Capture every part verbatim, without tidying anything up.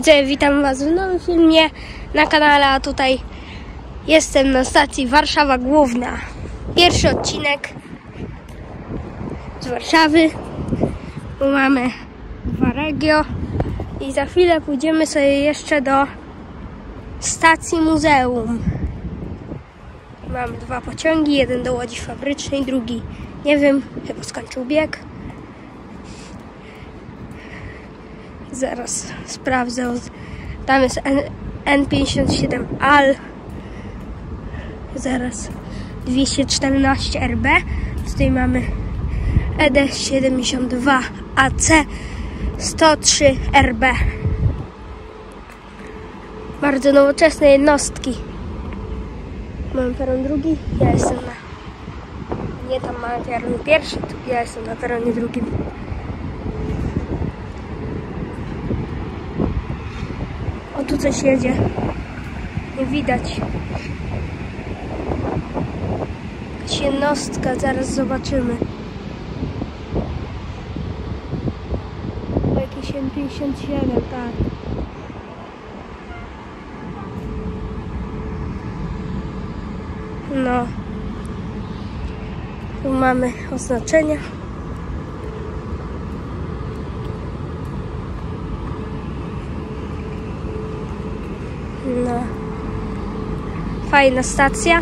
Widzę, witam Was w nowym filmie na kanale, a tutaj jestem na stacji Warszawa Główna. Pierwszy odcinek z Warszawy. Tu mamy dwa regio i za chwilę pójdziemy sobie jeszcze do stacji muzeum. Mamy dwa pociągi, jeden do Łodzi Fabrycznej, drugi nie wiem, chyba skończył bieg. Zaraz sprawdzę. Tam jest N pięćdziesiąt siedem A L. Zaraz dwieście czternaście R B. Tutaj mamy E D siedemdziesiąt dwa A C sto trzy R B. Bardzo nowoczesne jednostki. Mamy peron drugi. Ja jestem na... Nie, tam mamy peron pierwszy. Ja jestem na peronie drugim. O, tu coś jedzie. Nie widać. Jakaś jednostka, zaraz zobaczymy. O, jakieś N pięćdziesiąt siedem, tak. No. Tu mamy oznaczenia. No. Fajna stacja.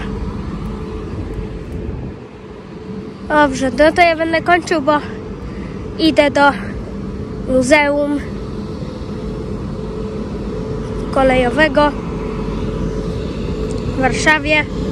Dobrze, no to ja będę kończył, bo idę do muzeum kolejowego w Warszawie.